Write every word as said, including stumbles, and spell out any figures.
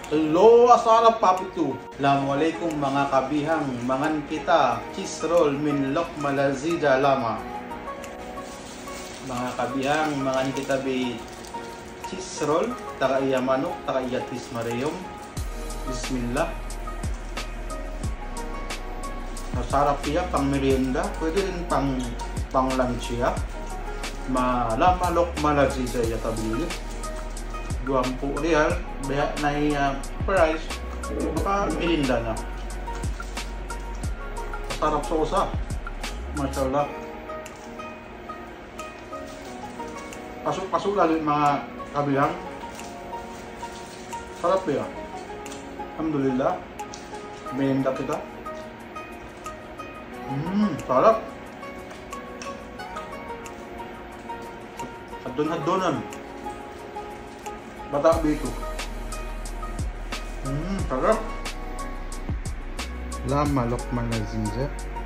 Hello, asarap papitu. Assalamualaikum mga kabihang, mangan kita cheese roll min lokma lazida lama. Mga kabihang, mangan kita bi cheese roll, taka iya manok, taka iya tis mareyom. Bismillah. Masarap iya pang merienda, pwede rin pang pang lunch ya. Malama lokma lazida ya tabili. dua puluh real, beha na uh, price, baka mirinda na. Sarap sosa, mashallah. Pasok-pasok lagi mga kabilang. Sarap ya. Alhamdulillah, mirinda kita. Hmm, sarap. Hadon-hadonan. Bata bito. Hmm, sarap. Lama lokma lazida.